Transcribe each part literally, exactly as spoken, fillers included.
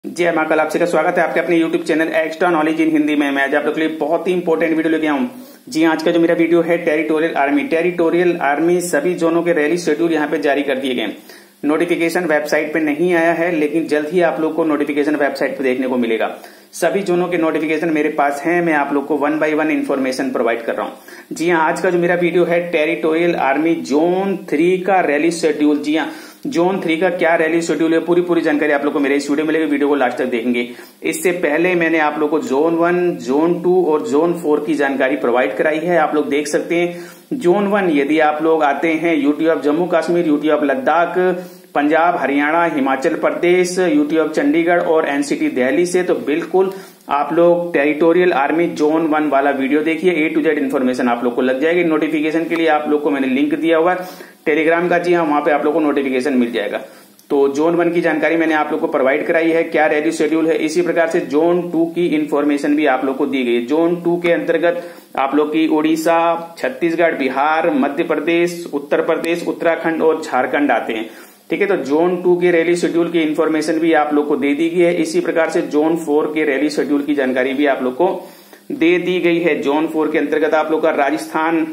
जी माँ कल आपसे का स्वागत है आपके अपने YouTube channel extra knowledge in Hindi में। मैं आज आप लोग के लिए बहुत ही इंपॉर्टेंट वीडियो लेके आऊँ। जी आज का जो मेरा वीडियो है टेरिटोरियल आर्मी टेरिटोरियल आर्मी सभी जोनों के रैली शेड्यूल यहाँ पे जारी कर दिए गए। नोटिफिकेशन वेबसाइट पे नहीं आया है, लेकिन जल्द ही आप लोग को नोटिफिकेशन वेबसाइट पे देखने को मिलेगा। सभी जोनों के नोटिफिकेशन मेरे पास है, मैं आप लोग को one by one information provide कर रहा हूँ। जी हाँ, आज का जो मेरा वीडियो है टेरिटोरियल आर्मी जोन थ्री का रैली शेड्यूल। जी हाँ, जोन थ्री का क्या रैली शेड्यूल है, पूरी पूरी जानकारी आप लोग को मेरे इस वीडियो में मिलेगी। वीडियो को लास्ट तक देखेंगे। इससे पहले मैंने आप लोग को जोन वन, जोन टू और जोन फोर की जानकारी प्रोवाइड कराई है। आप लोग देख सकते हैं जोन वन, यदि आप लोग आते हैं UT of Jammu Kashmir, UT of Ladakh, Punjab, Haryana, Himachal Pradesh, UT of Chandigarh और एनसीटी दिल्ली से, तो बिल्कुल आप लोग टेरिटोरियल आर्मी जोन वन वाला वीडियो देखिए। ए टू जेड इन्फॉर्मेशन आप लोग को लग जाएगी। नोटिफिकेशन के लिए आप लोग को मैंने लिंक दिया हुआ है टेलीग्राम का। जी हाँ, वहां पे आप लोग को नोटिफिकेशन मिल जाएगा। तो जोन वन की जानकारी मैंने आप लोग को प्रोवाइड कराई है, क्या रैली शेड्यूल है। इसी प्रकार से जोन टू की इन्फॉर्मेशन भी आप लोग को दी गई है। जोन टू के अंतर्गत आप लोग की उड़ीसा, छत्तीसगढ़, बिहार, मध्य प्रदेश, उत्तर प्रदेश, उत्तराखंड और झारखंड आते हैं। ठीक है, तो जोन टू के रैली शेड्यूल की इन्फॉर्मेशन भी आप लोग को दे दी गई है। इसी प्रकार से जोन फोर के रैली शेड्यूल की जानकारी भी आप लोग को दे दी गई है। जोन फोर के अंतर्गत आप लोग का राजस्थान,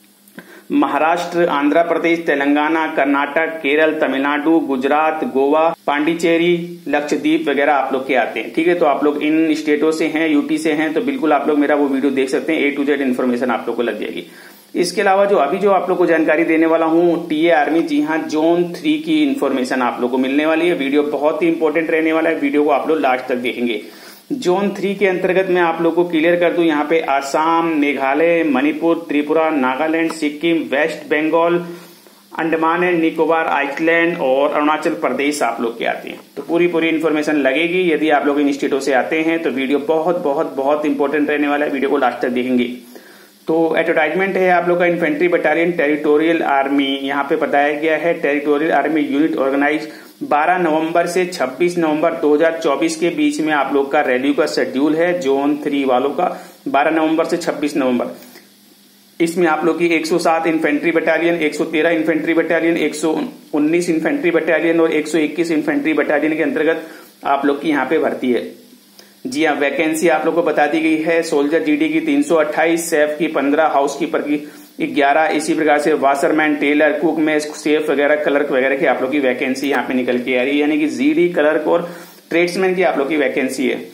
महाराष्ट्र, आंध्र प्रदेश, तेलंगाना, कर्नाटक, केरल, तमिलनाडु, गुजरात, गोवा, पांडिचेरी, लक्षद्वीप वगैरह आप लोग के आते हैं। ठीक है, तो आप लोग इन स्टेटों से हैं, यूटी से हैं, तो बिल्कुल आप लोग मेरा वो वीडियो देख सकते हैं। ए टू जेड इन्फॉर्मेशन आप लोग को लग जाएगी। इसके अलावा जो अभी जो आप लोग को जानकारी देने वाला हूँ टीए आर्मी, जी हाँ, जोन थ्री की इन्फॉर्मेशन आप लोग को मिलने वाली है। वीडियो बहुत ही इंपॉर्टेंट रहने वाला है। वीडियो को आप लोग लास्ट तक देखेंगे। जोन थ्री के अंतर्गत मैं आप लोग को क्लियर कर दूं, यहाँ पे Assam, Meghalaya, Manipur, Tripura, Nagaland, Sikkim, west Bengal, Andaman and Nicobar island और अरुणाचल प्रदेश आप लोग के आते हैं। तो पूरी पूरी इन्फॉर्मेशन लगेगी। यदि आप लोग इन स्टेटों से आते हैं तो वीडियो बहुत बहुत बहुत इंपॉर्टेंट रहने वाला है। वीडियो को लास्ट तक देखेंगे। तो एडवर्टाइजमेंट है आप लोग का इन्फेंट्री बटालियन टेरिटोरियल आर्मी, यहाँ पे बताया गया है टेरिटोरियल आर्मी यूनिट ऑर्गेनाइज बारह नवंबर से छब्बीस नवंबर दो हज़ार चौबीस के बीच में आप लोग का रैली का शेड्यूल है। जोन थ्री वालों का बारह नवंबर से छब्बीस नवंबर। इसमें आप लोग की एक सौ सात इन्फेंट्री बटालियन, एक सौ तेरह इन्फेंट्री बटालियन, एक सौ उन्नीस इन्फेंट्री बटालियन और एक सौ इक्कीस इन्फेंट्री बटालियन के अंतर्गत आप लोग की यहाँ पे भर्ती है। जी हाँ, वैकेंसी आप लोग को बता दी गई है। सोल्जर जीडी की तीन सौ अट्ठाईस, सेफ की पंद्रह, हाउस कीपर की ग्यारह, इसी प्रकार से वाशरमैन, टेलर, कुक में सेफ वगैरह, क्लर्क वगैरह की आप लोग की वैकेंसी यहाँ पे निकल के आ रही है। यानी कि जीडी, क्लर्क और ट्रेड्समैन की आप लोग की वैकेंसी है।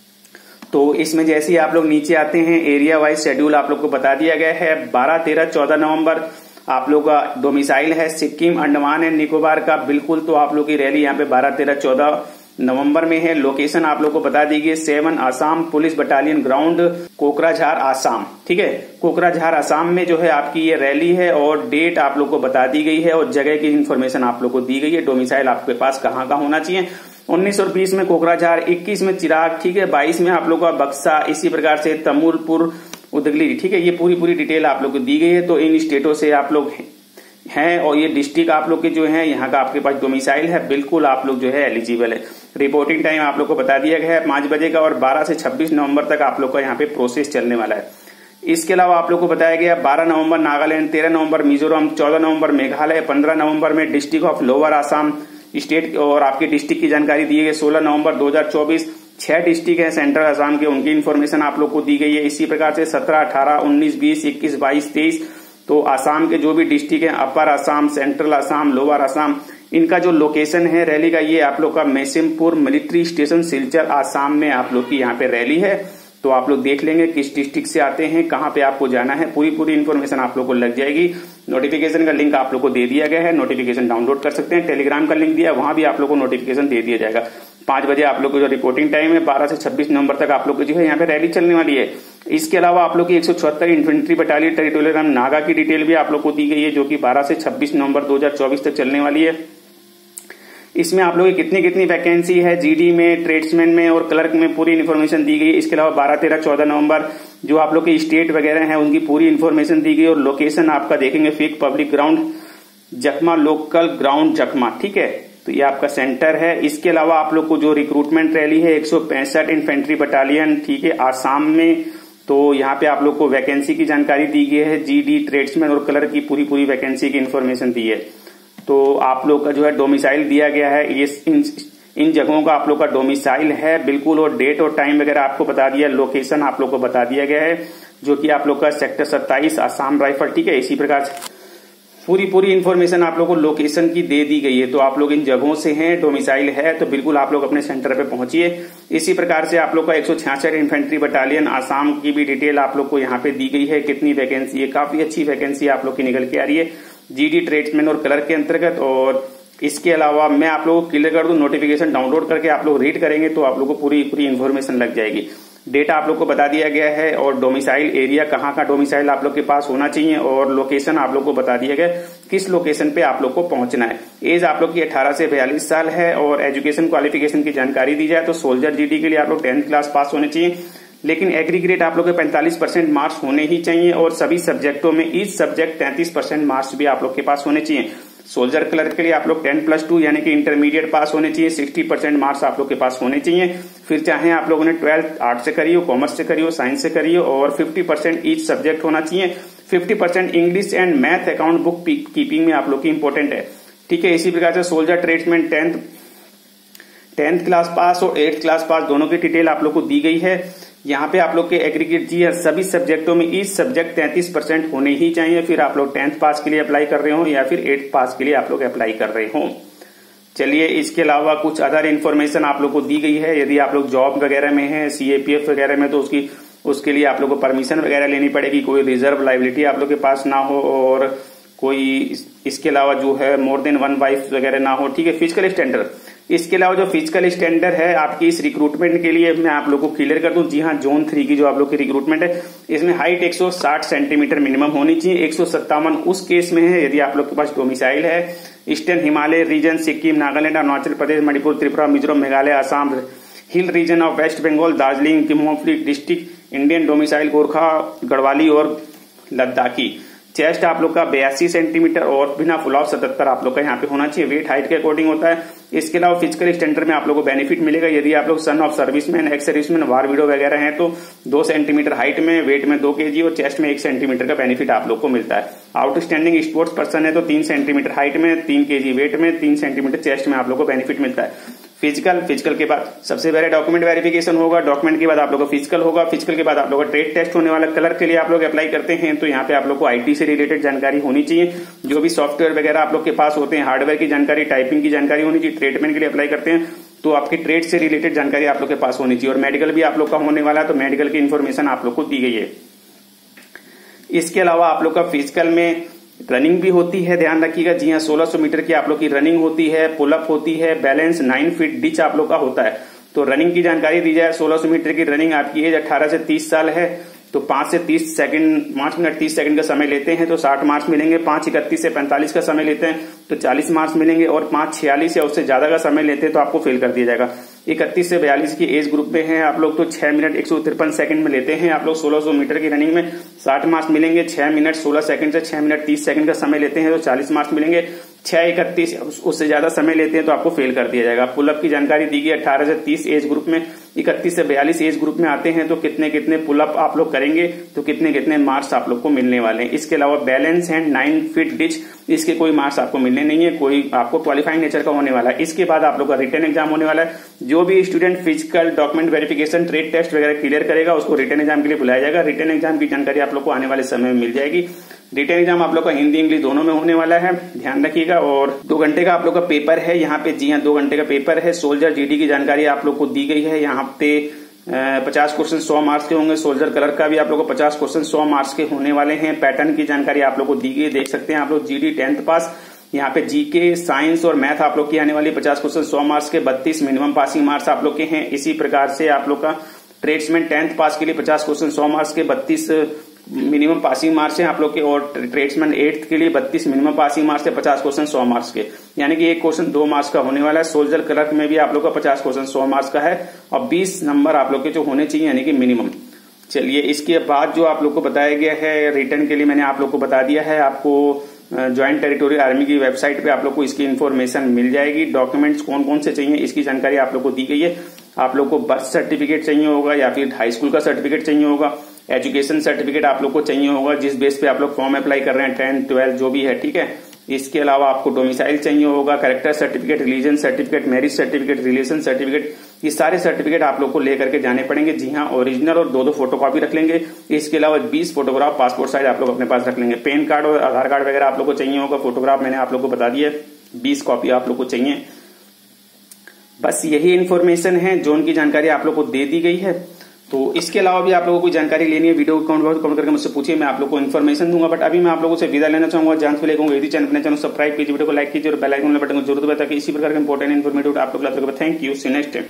तो इसमें जैसे ही आप लोग नीचे आते हैं, एरिया वाइज शेड्यूल आप लोग को बता दिया गया है। बारह, तेरह, चौदह नवंबर आप लोग का डोमिसाइल है सिक्किम, अंडमान एंड निकोबार का। बिल्कुल, तो आप लोग की रैली यहाँ पे बारह, तेरह, चौदह नवंबर में है। लोकेशन आप लोग को बता दी गई, seven Assam police battalion ground, Kokrajhar Assam. ठीक है, कोकराझार आसाम में जो है आपकी ये रैली है और डेट आप लोग को बता दी गई है और जगह की इन्फॉर्मेशन आप लोग को दी गई है। डोमिसाइल आपके पास कहाँ का होना चाहिए। उन्नीस और बीस में कोकराझार, इक्कीस में चिराग, ठीक है, बाईस में आप लोग का बक्सा, इसी प्रकार से तमुलपुर, उदगली। ठीक है, ये पूरी पूरी डिटेल आप लोग को दी गई है। तो इन स्टेटों से आप लोग हैं और ये डिस्ट्रिक्ट आप लोग के जो है यहाँ का आपके पास डोमिसाइल है। बिल्कुल आप लोग जो है एलिजिबल है। रिपोर्टिंग टाइम आप लोग को बता दिया गया है पांच बजे का और बारह से छब्बीस नवंबर तक आप लोग का यहाँ पे प्रोसेस चलने वाला है। इसके अलावा आप लोग को बताया गया बारह नवंबर नागालैंड, तेरह नवंबर मिजोरम, चौदह नवंबर मेघालय, पंद्रह नवंबर में district of lower Assam state और आपकी डिस्ट्रिक्ट की जानकारी दी गई। सोलह नवंबर दो हजार चौबीस छह डिस्ट्रिक्ट है सेंट्रल आसाम के, उनकी इन्फॉर्मेशन आप लोग को दी गई है। इसी प्रकार से सत्रह, अठारह, उन्नीस, बीस, इक्कीस, बाईस, तेईस, तो आसाम के जो भी डिस्ट्रिक्ट हैं, upper Assam, central Assam, lower Assam, इनका जो लोकेशन है रैली का, ये आप लोग का मैसिमपुर मिलिट्री स्टेशन सिलचर आसाम में आप लोग की यहाँ पे रैली है। तो आप लोग देख लेंगे किस डिस्ट्रिक्ट से आते हैं, कहाँ पे आपको जाना है, पूरी पूरी इन्फॉर्मेशन आप लोग को लग जाएगी। नोटिफिकेशन का लिंक आप लोग को दे दिया गया है, नोटिफिकेशन डाउनलोड कर सकते हैं। टेलीग्राम का लिंक दिया, वहां भी आप लोग को नोटिफिकेशन दे दिया जाएगा। पांच बजे आप लोग को जो रिपोर्टिंग टाइम है, बारह से छब्बीस नवंबर तक आप लोग को जो है यहाँ पे रैली चलने वाली है। इसके अलावा आप लोग की एक सौ चौहत्तर infantry battalion territorial army Naga की डिटेल भी आप लोग को दी गई है, जो कि बारह से छब्बीस नवंबर दो हजार चौबीस तक चलने वाली है। इसमें आप लोग की कितनी कितनी वैकेंसी है, जीडी में, ट्रेड्समैन में और क्लर्क में पूरी इन्फॉर्मेशन दी गई। इसके अलावा बारह, तेरह, चौदह नवंबर जो आप लोग के स्टेट वगैरह हैं उनकी पूरी इन्फॉर्मेशन दी गई और लोकेशन आपका देखेंगे फिक public ground Jakhama, local ground Jakhama. ठीक है, तो ये आपका सेंटर है। इसके अलावा आप लोग को जो रिक्रूटमेंट रैली है एक सौ पैंसठ इन्फेंट्री बटालियन, ठीक है, आसाम में, तो यहाँ पे आप लोग को वैकेंसी की जानकारी दी गई है। जीडी, ट्रेड्समैन और क्लर्क की पूरी पूरी वैकेंसी की इन्फॉर्मेशन दी है। तो आप लोग का जो है डोमिसाइल दिया गया है, ये इन इन जगहों का आप लोग का डोमिसाइल है बिल्कुल, और डेट और टाइम वगैरह आपको बता दिया, लोकेशन आप लोग को बता दिया गया है जो कि आप लोग का सेक्टर सत्ताईस आसाम राइफल, ठीक है। इसी प्रकार से पूरी पूरी इन्फॉर्मेशन आप लोगों को लोकेशन की दे दी गई है। तो आप लोग इन जगहों से हैं, डोमिसाइल है, तो बिल्कुल आप लोग अपने सेंटर पे पहुंचिए। इसी प्रकार से आप लोग का एक सौ छियासठ इन्फेंट्री बटालियन आसाम की भी डिटेल आप लोग को यहाँ पे दी गई है, कितनी वैकेंसी है, काफी अच्छी वैकेंसी आप लोग की निकल के आ रही है जीडी ट्रेड्समैन और क्लर्क के अंतर्गत। और इसके अलावा मैं आप लोगों को क्लियर कर दूं, नोटिफिकेशन डाउनलोड करके आप लोग रीड करेंगे तो आप लोग को पूरी पूरी इन्फॉर्मेशन लग जाएगी। डेटा आप लोग को बता दिया गया है और डोमिसाइल एरिया, कहाँ का डोमिसाइल आप लोग के पास होना चाहिए, और लोकेशन आप लोग को बता दिया गया किस लोकेशन पे आप लोग को पहुंचना है। एज आप लोग की अठारह से बयालीस साल है, और एजुकेशन क्वालिफिकेशन की जानकारी दी जाए तो सोल्जर जीडी के लिए आप लोग टेंथ क्लास पास होने चाहिए, लेकिन एग्रीग्रेड आप लोग के पैंतालीस परसेंट मार्क्स होने ही चाहिए, और सभी सब्जेक्टों में ईच सब्जेक्ट तैंतीस परसेंट मार्क्स भी आप लोग के पास होने चाहिए। सोल्जर क्लर्क के लिए आप लोग टेन प्लस टू यानी कि इंटरमीडिएट पास होने चाहिए, सिक्सटी परसेंट मार्क्स आप लोग के पास होने चाहिए। फिर चाहे आप लोगों ने ट्वेल्थ आर्ट से करी हो, कॉमर्स से करी हो, साइंस से करी हो, और फिफ्टी परसेंट ईच सब्जेक्ट होना चाहिए। Fifty percent English and math account bookkeeping में आप लोग की इंपॉर्टेंट है, ठीक है। इसी प्रकार से soldier tradesman tenth tenth class pass और एट्थ क्लास पास दोनों की डिटेल आप लोग को दी गई है। यहाँ पे आप लोग के एग्रीगेट जी है, सभी सब्जेक्टों में ईच सब्जेक्ट तैंतीस परसेंट होने ही चाहिए, फिर आप लोग टेंथ पास के लिए अप्लाई कर रहे हो या फिर एट्थ पास के लिए आप लोग अप्लाई कर रहे हो। चलिए, इसके अलावा कुछ अदर इन्फॉर्मेशन आप लोग को दी गई है। यदि आप लोग जॉब वगैरह में है, सीएपीएफ वगैरह में, तो उसकी उसके लिए आप लोग को परमिशन वगैरह लेनी पड़ेगी, कोई रिजर्व लाइबिलिटी आप लोग के पास ना हो, और कोई इसके अलावा जो है मोर देन वन वाइफ वगैरह ना हो, ठीक है। फिजिकल स्टैंडर्ड, इसके अलावा जो फिजिकल स्टैंडर्ड है आपकी इस रिक्रूटमेंट के लिए मैं आप लोगों को क्लियर कर दूं। जी हाँ, जोन थ्री की जो आप लोग की रिक्रूटमेंट है, इसमें हाइट एक सौ साठ सेंटीमीटर मिनिमम होनी चाहिए। एक सौ सत्तावन उस केस में है यदि आप लोग के पास डोमिसाइल है eastern Himalaya region, Sikkim, Nagaland, Arunachal Pradesh, Manipur, Tripura, Mizoram, Meghalaya, Assam, hill region of west Bengal, Darjeeling, किमोफली district, Indian domicile, Gorkha, Garhwali और लद्दाखी। चेस्ट आप लोग का बयासी सेंटीमीटर और बिना फुलाव सतहत्तर आप लोग का यहाँ पे होना चाहिए, वेट हाइट के अकॉर्डिंग होता है। इसके अलावा फिजिकल स्टैंडर्ड में आप लोगों को बेनिफिट मिलेगा यदि आप लोग son of serviceman, ex serviceman, war widow वगैरह हैं तो दो सेंटीमीटर हाइट में, वेट में दो केजी और चेस्ट में एक सेंटीमीटर का बेनिफिट आप लोग को मिलता है। आउटस्टैंडिंग स्पोर्ट्स पर्सन है तो तीन सेंटीमीटर हाइट में, तीन केजी वेट में, तीन सेंटीमीटर चेस्ट में आप लोग को बेनिफिट मिलता है। फिजिकल फिजिकल के बाद सबसे पहले डॉक्यूमेंट वेरिफिकेशन होगा, डॉक्यूमेंट के बाद आप लोग का फिजिकल होगा, फिजिकल के बाद आप लोग का ट्रेड टेस्ट होने वाला। क्लर्क के लिए आप लोग अप्लाई करते हैं तो यहाँ पे आप लोग को आईटी से रिलेटेड जानकारी होनी चाहिए, जो भी सॉफ्टवेयर वगैरह आप लोग के पास होते हैं, हार्डवेयर की जानकारी, टाइपिंग की जानकारी होनी चाहिए। ट्रेडमैन के लिए अप्लाई करते हैं तो आपके ट्रेड से रिलेटेड जानकारी आप लोग के पास होनी चाहिए, और मेडिकल भी आप लोग का होने वाला है तो मेडिकल की इन्फॉर्मेशन आप लोग को दी गई है। इसके अलावा आप लोग का फिजिकल में रनिंग भी होती है, ध्यान रखिएगा। जी हाँ, सोलह सौ मीटर की आप लोग की रनिंग होती है, पुलअप होती है, बैलेंस नाइन फीट डिच आप लोग का होता है। तो रनिंग की जानकारी दी जाए, सोलह सौ मीटर की रनिंग, आपकी एज अठारह से तीस साल है तो पांच से तीस सेकंड पांच मिनट तीस सेकंड का समय लेते हैं तो साठ मार्क्स मिलेंगे। पांच इकतीस से पैंतालीस का समय लेते हैं तो चालीस मार्क्स मिलेंगे, और पांच छियालीस या उससे ज्यादा का समय लेते हैं तो आपको फेल कर दिया जाएगा। इकतीस से बयालीस की एज ग्रुप में है आप लोग तो छह मिनट एक सौ तिरपन सेकंड में लेते हैं आप लोग सोलह सौ मीटर की रनिंग में, साठ मार्क्स मिलेंगे। छह मिनट सोलह सेकंड से छह मिनट तीस सेकंड का समय लेते हैं तो चालीस मार्क्स मिलेंगे। छह इकतीस उससे ज्यादा समय लेते हैं तो आपको फेल कर दिया जाएगा। पुलअप की जानकारी दी गई अठारह से तीस एज ग्रुप में, इकतीस से बयालीस एज ग्रुप में आते हैं तो कितने कितने पुलअप आप लोग करेंगे तो कितने कितने मार्क्स आप लोग को मिलने वाले हैं। इसके अलावा balance and nine feet ditch, इसके कोई मार्क्स आपको मिलने नहीं है, कोई आपको क्वालिफाइंग नेचर का होने वाला है। इसके बाद आप लोग का रिटन एग्जाम होने वाला है। जो भी student physical, document verification, trade test वगैरह क्लियर करेगा उसको रिटन एग्जाम के लिए बुलाया जाएगा। रिटन एग्जाम की जानकारी आप लोग को आने वाले समय में मिल जाएगी। रिटन एग्जाम आप लोग का हिंदी इंग्लिश दोनों में होने वाला है, ध्यान रखिएगा। और दो घंटे का आप लोग का पेपर है यहाँ पे, जी हाँ दो घंटे का पेपर है। सोल्जर जीडी की जानकारी आप लोग को दी गई है। यहाँ पे पचास क्वेश्चन सौ मार्क्स के होंगे। सोल्जर कलर का भी आप लोग को पचास क्वेश्चन सौ मार्क्स के होने वाले हैं। पैटर्न की जानकारी आप लोग को दी गई, देख सकते हैं आप लोग। जीडी टेंथ पास, यहाँ पे जीके, साइंस और मैथ आप लोग की आने वाली पचास क्वेश्चन सौ मार्क्स के, बत्तीस मिनिमम पासिंग मार्क्स आप लोग के हैं। इसी प्रकार से आप लोग का ट्रेड्समैन टेंथ पास के लिए पचास क्वेश्चन सौ मार्क्स के, बत्तीस मिनिमम पासिंग मार्क्स है आप लोग के। और ट्रेड्समैन एट्थ के लिए बत्तीस मिनिमम पासिंग मार्क्स है, पचास क्वेश्चन सौ मार्क्स के, यानी कि एक क्वेश्चन दो मार्क्स का होने वाला है। सोल्जर क्लर्क में भी आप लोग का पचास क्वेश्चन सौ मार्क्स का है और बीस नंबर आप लोग के जो होने चाहिए यानी कि मिनिमम। चलिए, इसके बाद जो आप लोग को बताया गया है रिटर्न के लिए मैंने आप लोग को बता दिया है। आपको ज्वाइंट टेरिटोरियल आर्मी की वेबसाइट पे आप लोग को इसकी इन्फॉर्मेशन मिल जाएगी। डॉक्यूमेंट्स कौन कौन से चाहिए इसकी जानकारी आप लोग को दी गई है। आप लोग को बर्थ सर्टिफिकेट चाहिए होगा या फिर हाई स्कूल का सर्टिफिकेट चाहिए होगा, एजुकेशन सर्टिफिकेट आप लोग को चाहिए होगा जिस बेस पे आप लोग फॉर्म अप्लाई कर रहे हैं, टेंथ ट्वेल्थ जो भी है, ठीक है। इसके अलावा आपको डोमिसाइल चाहिए होगा, character certificate, religion certificate, marriage certificate, relation certificate, ये सारे सर्टिफिकेट आप लोग को लेकर के जाने पड़ेंगे। जी हाँ, ओरिजिनल और दो दो फोटोकॉपी रख लेंगे। इसके अलावा बीस फोटोग्राफ पासपोर्ट साइज आप लोग अपने पास रख लेंगे। पैन कार्ड और आधार कार्ड वगैरह आप लोग को चाहिए होगा। फोटोग्राफ मैंने आप लोग को बता दिया, बीस कॉपी आप लोग को चाहिए। बस यही इन्फॉर्मेशन है, जोन की जानकारी आप लोग को दे दी गई है। तो इसके अलावा भी आप लोगों को कोई जानकारी लेनी है, वीडियो कमेंट बॉक्स कमेंट करके मुझसे पूछिए, मैं आप लोगों को इन्फॉर्मेशन दूंगा। बट अभी मैं आप लोगों से विदा लेना चाहूंगा। जानते हुए कहूंगा यदि चैनल अपने चैनल सब्सक्राइब कीजिए, वीडियो को लाइक कीजिए और बेल आइकन वाले बटन को जरूर दबाइए ताकि इसी प्रकार के इंपॉर्टेंट इन्फॉर्मेटिव आप लोग thank you, see next time.